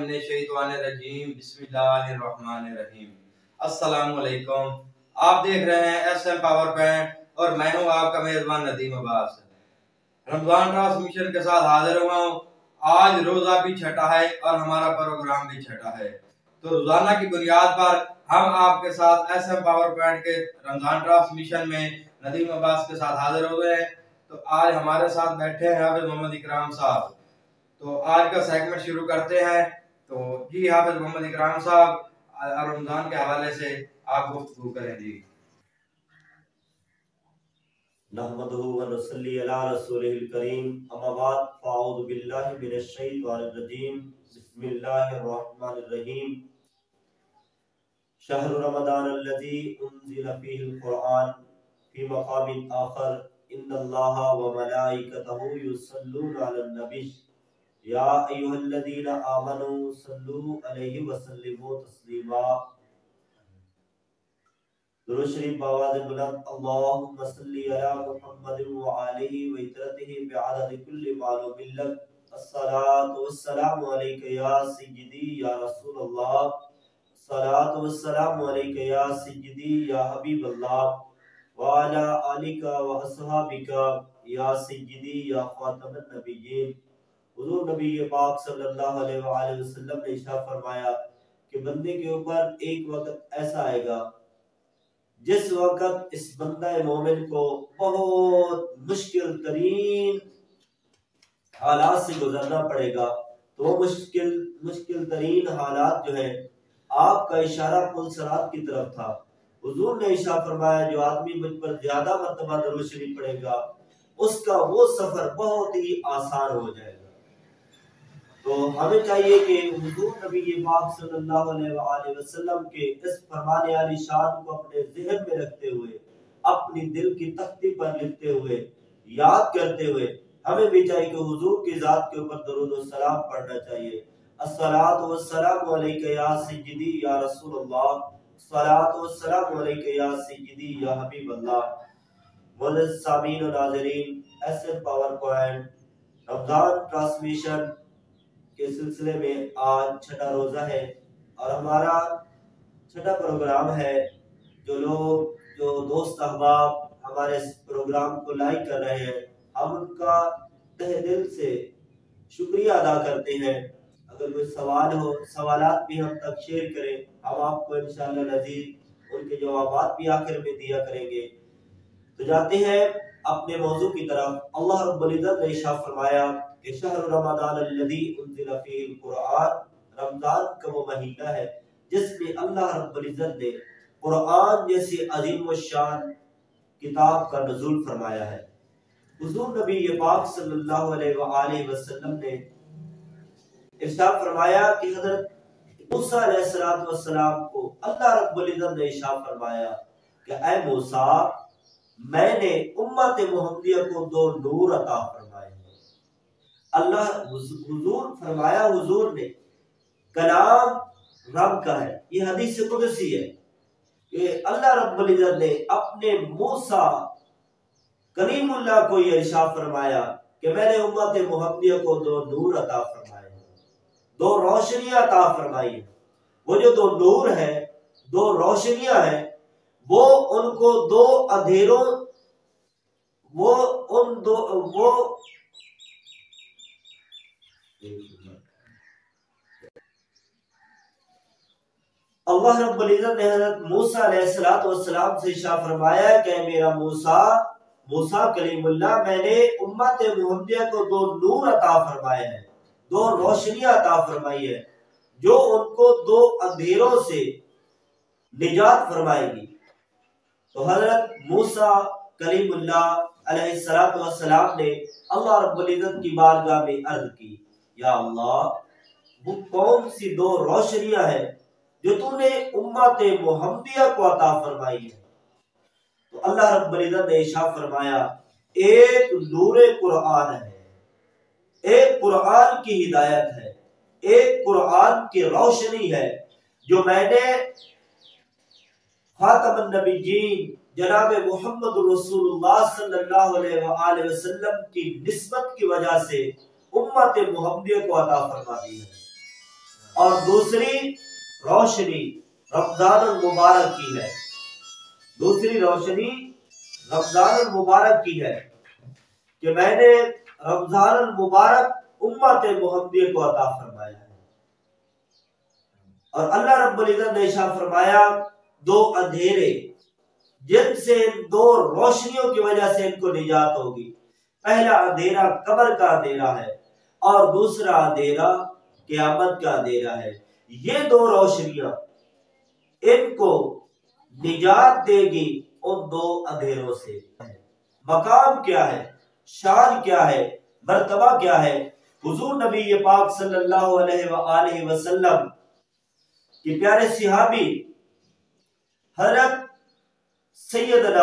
मिनश्शैतानिर्रजीम बिस्मिल्लाहिर्रहमानिर्रहीम। अस्सलाम वालेकुम। आप देख रहे हैं SM पावर पॉइंट और मैं हूं आपका मेजबान नदीम अब्बास। रमजान ट्रांसमिशन के साथ हाजिर हुआ हूं। आज रोजा भी छठा है और हमारा प्रोग्राम भी छठा है, तो रोजाना की बुनियाद पर हम आपके साथ SM पावर पॉइंट के रमजान ट्रांसमिशन में नदीम अब्बास के साथ हाजिर हो गए हैं। तो आज हमारे साथ बैठे हैं हाफिज मोहम्मद इकराम साहब। तो आज का सेगमेंट शुरू करते हैं। तो जी हाफिज मोहम्मद इकराम साहब, रमजान के हवाले से आप गुफ्तगू करें जी। नहमदुहु व नुसल्ली अला रसूलिल करीम, अम्मा बाद, फ़अऊज़ु बिल्लाहि मिनश शैतानिर रजीम, बिस्मिल्लाहिर रहमानिर रहीम। शहरु रमज़ानल्लज़ी उन्ज़िला फ़ीहिल क़ुरआन फ़ी मक़ामिन आख़र, इन्नल्लाहा व मलाइकतहु युसल्लूना अलन नबी, या अय्युहल्लज़ीना आमनू सल्लू अलैहि व सल्लिमू तस्लीमा। दुरूद शरीफ बावाज़ बुलंद, अल्लाहुम्मा सल्ली अला मुहम्मद व आलिहि व इतरतिहि बिअदद कुल्ली मालूमिन लक। अस्सलातु वस्सलामु अलैका या सय्यदी या रसूलल्लाह, अस्सलातु वस्सलामु अलैका या सय्यदी या हबीबल्लाह, व अला आलिका व अस्हाबिका या सय्यदी या खातमन नबिय्यीन। हुज़ूर नबी पाक सल्लल्लाहु अलैहि वसल्लम ने इरशाद फरमाया कि बंदे के ऊपर एक वक्त ऐसा आएगा जिस वक्त इस बंदा मोमिन को बहुत मुश्किल तरीन हालात से गुजरना पड़ेगा। तो वो मुश्किल तरीन हालात जो है, आपका इशारा पुल सरात की तरफ था। हुजूर ने इरशाद फरमाया, जो आदमी मुझ पर ज्यादा मर्तबा दरूद शरीफ पढ़ेगा उसका वो सफर बहुत ही आसान हो जाएगा। तो हमें चाहिए कि हुजूर नबी पाक सल्लल्लाहु अलैहि वसल्लम के इस फरमाने वाली शान को अपने ज़हन में रखते हुए, अपनी दिल की तख्ती पर लिखते हुए, याद करते हुए हमें भी चाहिए कि हुजूर की जात के ऊपर दरूद और सलाम पढ़ना चाहिए। अस्सलातु वस्सलामु अलैका या सय्यदी या रसूलल्लाह, अस्सलातु वस्सलामु अलैका या सय्यदी या हबीबल्लाह। मुअज़्ज़िज़ सामीन और नाज़रीन, SM power point Ramzan transmission के सिलसिले में आज छठा रोजा है और हमारा छठा प्रोग्राम है। जो दोस्त अहबाब हमारे इस प्रोग्राम को लाइक कर रहे हैं, हम उनका तहे दिल से शुक्रिया अदा करते हैं। अगर कोई सवाल हो, सवालात भी हम तक शेयर करें, हम आपको इंशाअल्लाह नज़ीर उनके जवाबात भी आखिर में दिया करेंगे। तो जाते हैं अपने मौजू की तरफ। अल्लाह रब्बुल इज़्ज़त ने इरशाद फरमाया कि शहर रमज़ानल्लज़ी उन्ज़िला फ़ीहिल क़ुरआन, रमजान का वो महीना है जिसमें अल्लाह रब्बुल इज़्ज़त ने कुरान जैसी अजीम व शान किताब का नुज़ूल फरमाया है। हुज़ूर नबी पाक सल्लल्लाहु अलैहि वसल्लम ने इरशाद फरमाया कि हज़रत मूसा अलैहिस्सलाम को अल्लाह रब्बुल इज़्ज़त ने इरशाद फरमाया कि ऐ मूसा, मैंने उम्मत मुहम्मदिया को दो नूर अता फरमाए। अल्लाह हुजूर फरमाया, हुजूर ने कलाम रब का है, ये हदीस कुदसी है कि अल्लाह रब्बुल इज़्ज़त ने अपने मूसा कलीमुल्लाह को ये इरशाद फरमाया कि मैंने उम्मत मुहम्मदिया को दो नूर अता फरमाए, दो रोशनियां अता फरमाई। वो जो दो नूर है, दो रोशनियां हैं, वो उनको दो अंधेरों अल्लाह रब्बुल इज़्ज़त ने हज़रत मूसा अलैहिस्सलाम से इरशाद फरमाया कि मेरा मूसा कलीमुल्लाह, मैंने उम्मत मुहम्मदिया को दो नूर अता फरमाए हैं, दो रोशनियां अता फरमाई है जो उनको दो अंधेरों से निजात फरमाएगी। तो हज़रत मूसा कलीमुल्लाह अलैहिस्सलाम ने अल्लाह रब्बुल इज़्ज़त की बारगाह में अर्ज़ की, या अल्लाह, वो कौन सी दो रोशनियां हैं जो तूने उम्मत मुहम्मदिया को अता फरमाई है? तो अल्लाह रब्बुल इज़्ज़त ने इरशाद फरमाया, एक नूरे कुरान है, एक कुरान की हिदायत है, एक कुरान की रोशनी है जो मैंने खातमुन नबिय्यीन जनाब मोहम्मद रसूलुल्लाह सल्लल्लाहु अलैहि वसल्लम की निस्बत की वजह से उम्मत मुहम्मदिया को अता फरमा दी है। और दूसरी रोशनी रमजान मुबारक की है। दूसरी रोशनी रमजान मुबारक की है कि मैंने रमजान मुबारक उम्मत मुहम्मदी को अता फरमाया है। और अल्लाह रब्बुल इज्जत ने इरशाद फरमाया, दो अंधेरे जिनसे दो रोशनियों की वजह से इनको निजात होगी। पहला अंधेरा कब्र का अंधेरा है और दूसरा अंधेरा क़यामत का अंधेरा है। ये दो रोशनियां इनको निजात देगी उन दो अंधेरों से। मकाम क्या है, शान क्या है, मर्तबा क्या है? हुजूर नबी पाक सल्लल्लाहु अलैहि वसल्लम के प्यारे सिहाबी हज़रत सैयदना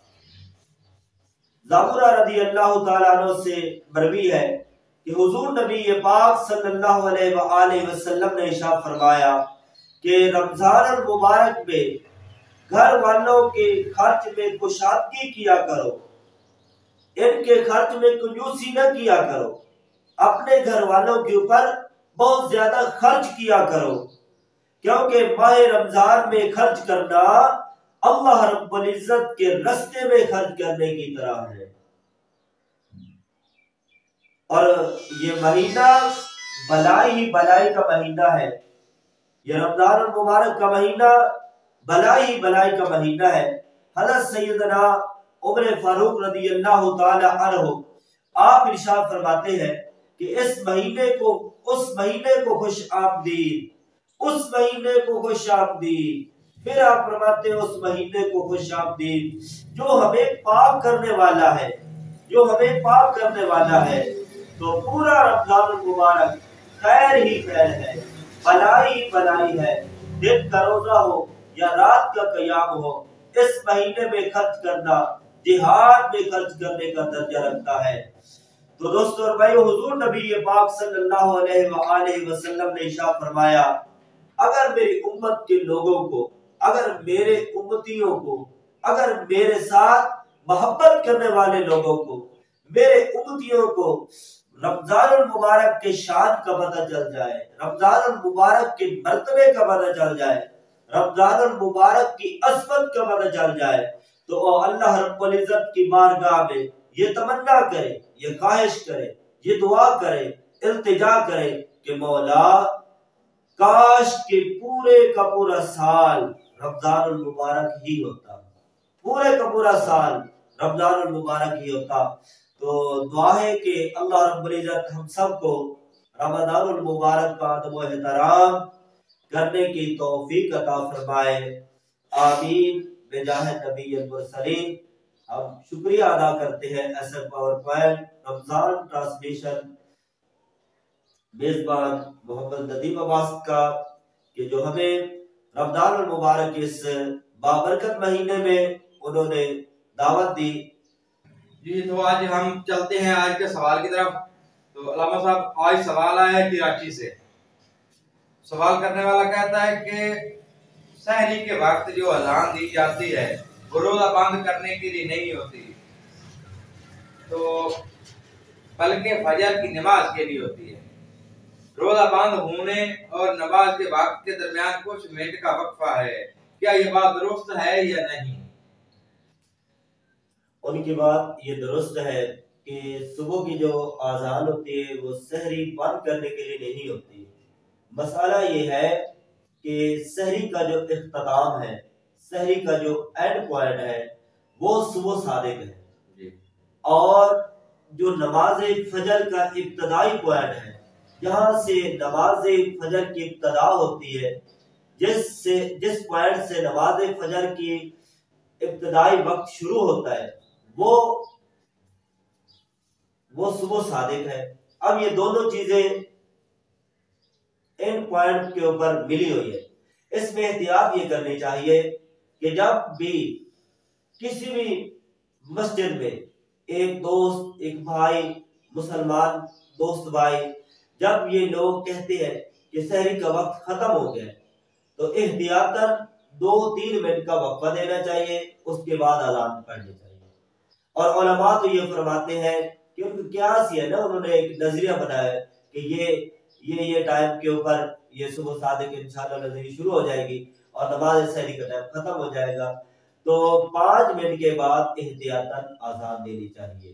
ज़ामुरा रज़ी अल्लाह तआला अन्हु से मरवी है कि हुजूर नबी पाक सल्लल्लाहु अलैहि वसल्लम ने इरशाद फरमाया कि रमजान मुबारक में घर वालों के खर्च में कुशादगी किया करो, इनके खर्च में कंजूसी न किया करो, अपने घर वालों के ऊपर बहुत ज्यादा खर्च किया करो, क्योंकि माह रमजान में खर्च करना अल्लाह रब्बुल इज्जत के रास्ते में खर्च करने की तरह है। और ये महीना भलाई ही भलाई का महीना है। ये रमजान मुबारक का महीना भलाई ही भलाई का महीना है। हज़रत सैयदना उमर फारूक रज़ी अल्लाह तआला अन्हु आप इरशाद फरमाते हैं कि इस महीने को, उस महीने को खुश आमदीद, उस महीने को खुश आमदीद। फिर आप फरमाते हैं उस महीने को खुश आमदीद जो हमें पाक करने वाला है, जो हमें पाक करने वाला है। तो पूरा रमजान मुबारक खैर ही खैर है, भलाई ही भलाई है। दिन का रोजा हो या रात का क़याम हो, इस महीने में खर्च करना जिहाद में खर्च करने का दर्जा रखता है। तो दोस्तों और भाइयों, हुजूर नबी पाक सल्लल्लाहु अलैहि वसल्लम ने इरशाद फरमाया, अगर मेरी उम्मत के लोगों को, अगर मेरे उम्मतियों को, अगर मेरे साथ मोहब्बत करने वाले लोगों को, मेरे उम्मतियों को रमजान मुबारक के शान का पता चल जाए, रमजान मुबारक के मर्तबे का पता चल जाए, रमजान मुबारक की असमत का पता चल जाए, तो अल्लाह रब्बुल इज्जत की बारगाह में ये तमन्ना करे, ये ख्वाहिश करे, ये दुआ करे, इल्तिजा करे कि मौला काश के पूरे का पूरा साल रमजान मुबारक ही होता, पूरे का पूरा साल रमजान मुबारक ही होता। तो दुआ है कि अल्लाह रब्बुल इज्जत हम सबको रमजान मुबारक का अदब व एहतराम करने की तौफीक अता फरमाए। आमीन बेजाह नबी मुरसलीन। हम शुक्रिया अदा करते हैं SM power point Ramzan transmission मेजबान मोहम्मद नदीम अब्बास का कि जो हमें रमजान मुबारक इस बाबरकत महीने में उन्होंने दावत दी। जी, तो आज हम चलते हैं आज के सवाल की तरफ। तो अल्लामा साहब, आज सवाल आया है कराची से। सवाल करने वाला कहता है कि सहरी के वक्त जो अजान दी जाती है वो रोजा बंद करने के लिए नहीं होती, तो बल्कि फजर की नमाज के लिए होती है। रोजा बंद होने और नमाज के वक्त के दरमियान कुछ मिनट का वक्फा है, क्या ये बात दुरुस्त है या नहीं? उनकी बात ये दुरुस्त है कि सुबह की जो आजान होती है वो सहरी बंद करने के लिए नहीं होती। मसाला ये है कि सहरी का जो इख्तिताम है, सहरी का जो एंड पॉइंट है वो सुबह सादिक है, और जो नमाज फजर का इब्तदाई पॉइंट है, जहां से नमाज फजर की इब्तदा होती है, जिस पॉइंट से नमाज फजर की इब्तदाई वक्त शुरू होता है, वो सुबह सादिक है। अब ये दोनों चीजें इन पॉइंट के ऊपर मिली हुई है। इसमें एहतियात ये करनी चाहिए कि जब भी किसी भी मस्जिद में एक दोस्त, एक भाई, मुसलमान दोस्त भाई, जब ये लोग कहते हैं कि सहरी का वक्त खत्म हो गया, तो एहतियातन 2-3 मिनट का वक्फा देना चाहिए, उसके बाद अज़ान पढ़नी चाहिए। और उलमा तो ये फरमाते हैं कि उनका क्यास ये है ना, उन्होंने एक नजरिया बनाया कि ये टाइम के ऊपर ये सुबह सादिक इंशाअल्लाह नज़ीर शुरू हो जाएगी और नमाज सहरी का टाइम खत्म हो जाएगा, तो 5 मिनट के बाद एहतियातन आजान देनी चाहिए।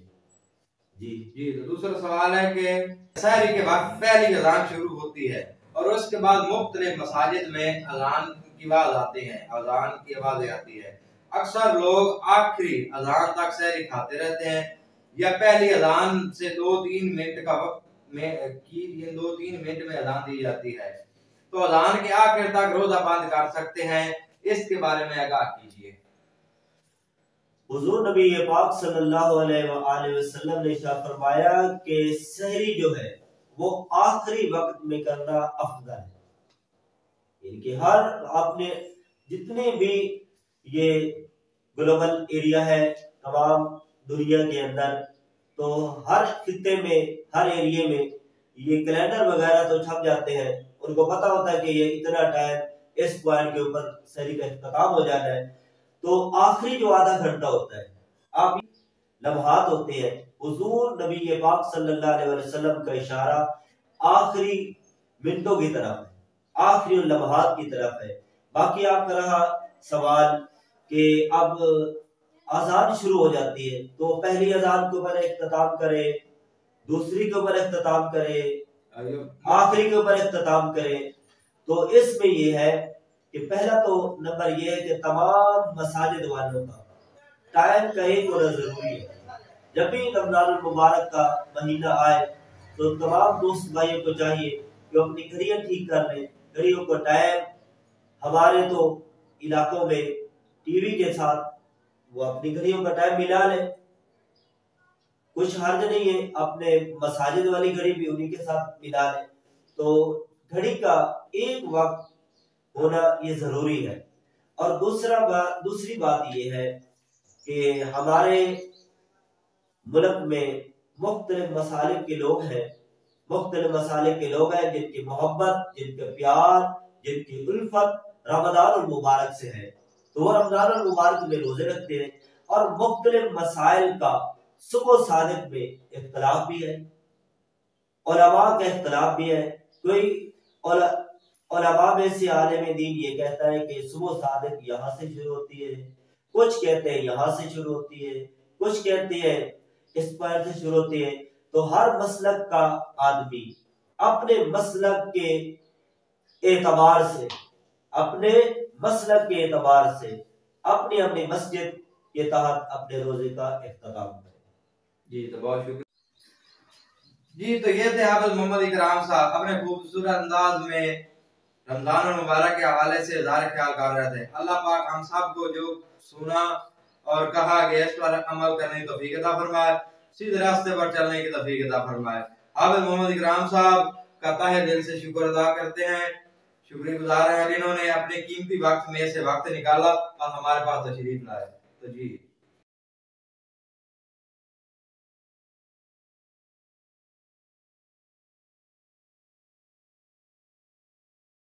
जी तो दूसरा सवाल है कि सहरी के वक्त पहली अजान शुरू होती है और उसके बाद मुख्तलिफ मसाजिद में अजान की आवाज आती है, अजान की आवाजें आती है। अक्सर लोग आखिरी अजान तक सहरी खाते रहते हैं या पहली अजान से 2-3 मिनट का वक्त में 2-3 मिनट में अजान दी जाती है, तो अजान के आखिर तक रोजा बंद कर सकते हैं, इसके बारे में आगाह कीजिए। हुजूर नबी पाक सल्लल्लाहु अलैहि वसल्लम ने इरशाद फरमाया कि सहरी जो है वो आखिरी वक्त में करना अफजल है। इनके हर अपने जितने भी ये ग्लोबल एरिया है तमाम दुनिया के अंदर, तो हर खित्ते में हर एरिया में ये कैलेंडर वगैरह तो छप जाते हैं, उनको पता होता है कि ये इतना टाइम इस पॉइंट के ऊपर सहरी का इख्तिताम हो जाना है। तो आखिरी जो आधा घंटा होता है, आप लम्हात होते हैं, हुजूर नबी पाक सल्लल्लाहु अलैहि वसल्लम का इशारा आखिरी मिनटों की तरफ है, आखिरी लम्हात की तरफ है। बाकी आपका रहा सवाल कि अब आजान शुरू हो जाती है तो पहली अजान के ऊपर इख्तिताम करे, दूसरी के ऊपर इख्तिताम करे, आखिरी के ऊपर इख्तिताम करे। तो इसमें यह है कि पहला तो नंबर यह है कि तमाम मसाजिद वालों का टाइम का एक होना जरूरी है। जब भी रमजान मुबारक का महीना आए तो तमाम दोस्त भाइयों को चाहिए कि अपनी घड़ियां ठीक कर लें, घड़ियों को टाइम, हमारे तो इलाकों में टीवी के साथ वो अपनी घड़ियों का टाइम मिला लें, कुछ हर्ज नहीं है, अपने मसाजिद वाली घड़ी भी उन्हीं के साथ मिला लें। तो घड़ी का एक वक्त होना ये जरूरी है। और दूसरी बात ये है कि हमारे मुल्क में मुख्तलिफ मसालिक के लोग हैं, मुख्तलिफ मसालिक के लोग हैं जिनकी मोहब्बत, जिनके प्यार, जिनकी उल्फत रमजान मुबारक से है, तो वो रमजान मुबारक में रोजे रखते हैं और मुख्तलिफ मसाइल का सुबह सादिक में इख्तिलाफ भी है, उलमा का इख्तिलाफ भी है। कोई उलमा में से आलिम दीन ये कहता है कि सुबह सादिक यहाँ से शुरू होती है, कुछ कहते हैं यहाँ से शुरू होती है, कुछ कहते हैं इस पर से शुरू होती है। तो हर मसलक का आदमी अपने मसलक के एतबार से, अपने मसलक के एतबार से अपनी अपनी मस्जिद के तहत अपने रोजे का इख्तिताम करे। जी तो बहुत शुक्रिया जी। तो ये थे हाफिज मोहम्मद इकराम साहब, अपने खूबसूरत अंदाज में रमजान मुबारक के हवाले से इज़हार ख्याल कर रहे थे। अल्लाह पाक हम सब को जो सुना और कहा गया इस पर अमल करने की तौफीक अता फरमाए, सीधे रास्ते पर चलने की तौफीक अता फरमाए। हाफिज मोहम्मद इकराम साहब का तहे दिल से शुक्र अदा करते हैं, शुक्रगुजार हैं जिन्होंने अपने कीमती वक्त में से वक्त निकाला और हमारे पास तशरीफ लाए। तो जी